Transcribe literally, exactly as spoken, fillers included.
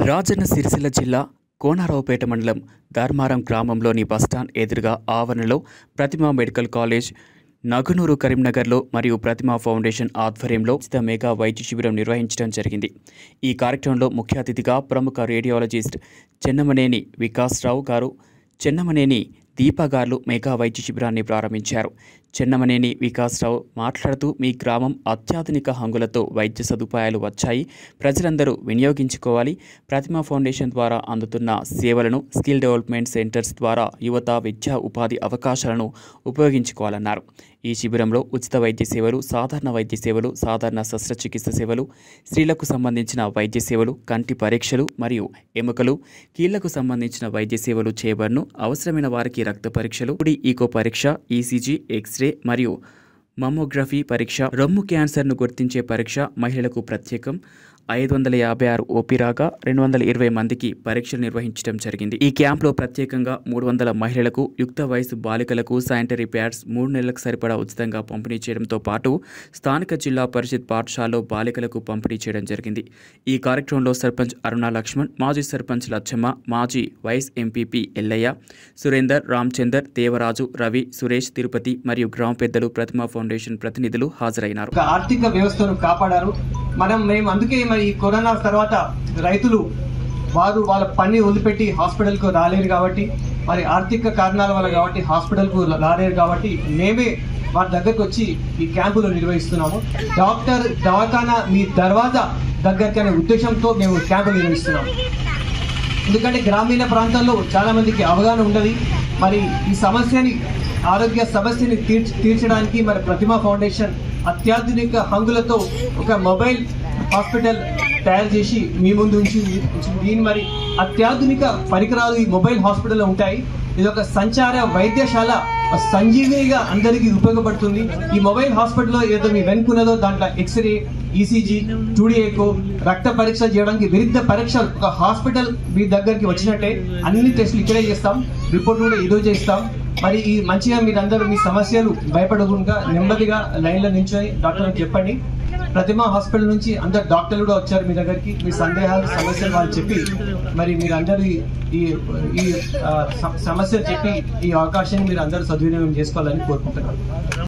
రాజన్న సిరిసిల్ల జిల్లా కోనరావుపేట మండలం ధర్మారం గ్రామంలోని బస్టాండ్ ఎదురుగా ఆవరణలో ప్రతిమా మెడికల్ కాలేజ్, నగునూరు కరీంనగర్లో మరియు ప్రతిమా ఫౌండేషన్ ఆధ్వర్యంలో ఉచిత మెగా వైద్య శిబిరం నిర్వహించడం జరిగింది. ఈ కార్యక్రమంలో ముఖ్య అతిథిగా ప్రముఖ రేడియాలజిస్ట్ చెన్నమనేని వికాసరావు గారు, చెన్నమనేని దీప గారు మెగా వైద్య శిబిరాన్ని ప్రారంభించారు. చెన్నమనేని వికాసరావు మాట్లాడుతూ, మీ గ్రామం అత్యాధునిక హంగులతో వైద్య సదుపాయాలు వచ్చాయి, ప్రజలందరూ వినియోగించుకోవాలి. ప్రతిమా ఫౌండేషన్ ద్వారా అందుతున్న సేవలను స్కిల్ డెవలప్మెంట్ సెంటర్స్ ద్వారా యువత విద్యా ఉపాధి అవకాశాలను ఉపయోగించుకోవాలన్నారు. ఈ శిబిరంలో ఉచిత వైద్య సేవలు, సాధారణ వైద్య సేవలు, సాధారణ శస్త్రచికిత్స సేవలు, స్త్రీలకు సంబంధించిన వైద్య సేవలు, కంటి పరీక్షలు మరియు ఎముకలు, కీళ్లకు సంబంధించిన వైద్య సేవలు చేయబడును. అవసరమైన వారికి రక్త పరీక్షలు, ఈకో పరీక్ష, ఈసీజీ, ఎక్స్రే మరియు మమ్మోగ్రఫీ పరీక్ష, రొమ్ము క్యాన్సర్ను గుర్తించే పరీక్ష మహిళలకు ప్రత్యేకం. ఐదు వందల యాభై ఆరు ఓపీ రాగా రెండు వందల ఇరవై మందికి పరీక్షలు నిర్వహించడం జరిగింది. ఈ క్యాంప్లో ప్రత్యేకంగా మూడు వందల మహిళలకు, యుక్త వయసు బాలికలకు శానిటరీ ప్యాడ్స్ మూడు నెలలకు సరిపడా ఉచితంగా పంపిణీ చేయడంతో పాటు స్థానిక జిల్లా పరిషత్ పాఠశాలలో బాలికలకు పంపిణీ చేయడం జరిగింది. ఈ కార్యక్రమంలో సర్పంచ్ అరుణ లక్ష్మణ్, మాజీ సర్పంచ్ లచ్చమ్మ, మాజీ వైస్ ఎంపీపీ ఎల్లయ్య, సురేందర్, రామచందర్, దేవరాజు, రవి, సురేష్, తిరుపతి మరియు గ్రామ పెద్దలు, ప్రతిమా ఫౌండేషన్ ప్రతినిధులు హాజరైనారు. ఆర్థిక వ్యవస్థను కాపాడారు. మనం మేము అందుకే మరి ఈ కరోనా తర్వాత రైతులు వారు వాళ్ళ పని వదిలిపెట్టి హాస్పిటల్కు రాలేరు కాబట్టి, మరి ఆర్థిక కారణాల వల్ల కాబట్టి హాస్పిటల్కు రాలేరు కాబట్టి మేమే వారి దగ్గరకు వచ్చి ఈ క్యాంపులు నిర్వహిస్తున్నాము. డాక్టర్ దవాఖానా మీ దర్వాజా దగ్గరికి అనే ఉద్దేశంతో మేము క్యాంపులు నిర్వహిస్తున్నాము. ఎందుకంటే గ్రామీణ ప్రాంతాల్లో చాలా మందికి అవగాహన ఉండదు. మరి ఈ సమస్యని ఆరోగ్య సమస్యని తీర్చ తీర్చడానికి మరి ప్రతిమా ఫౌండేషన్ అత్యాధునిక హంగులతో ఒక మొబైల్ హాస్పిటల్ తయారు చేసి మీ ముందు ఉంచి దీని మరి అత్యాధునిక పరికరాలు ఈ మొబైల్ హాస్పిటల్లో ఉంటాయి. ఇది ఒక సంచార వైద్యశాల, సంజీవినిగా అందరికీ ఉపయోగపడుతుంది. ఈ మొబైల్ హాస్పిటల్లో ఏదో మీ వెనుకున్నదో దాంట్లో ఎక్స్రే, ఈసీజీ, టూడీ ఎకో, రక్త పరీక్షలు చేయడానికి విరుద్ధ పరీక్షలు ఒక హాస్పిటల్ మీ దగ్గరికి వచ్చినట్టే అన్ని టెస్టులు ఇక్కడే చేస్తాం, రిపోర్ట్ కూడా ఈరోజు చేస్తాం. మరి ఈ మంచిగా మీరందరూ మీ సమస్యలు భయపడకుండా నెమ్మదిగా లైన్లో నిల్చొని డాక్టర్కి చెప్పండి. ప్రతిమా హాస్పిటల్ నుంచి అందరు డాక్టర్లు కూడా వచ్చారు మీ దగ్గరికి. మీ సందేహాలు, సమస్యలు వాళ్ళు చెప్పి మరి మీరు అందరూ ఈ ఈ సమస్యలు చెప్పి ఈ అవకాశాన్ని మీరు అందరూ సద్వినియోగం చేసుకోవాలని కోరుకుంటున్నాను.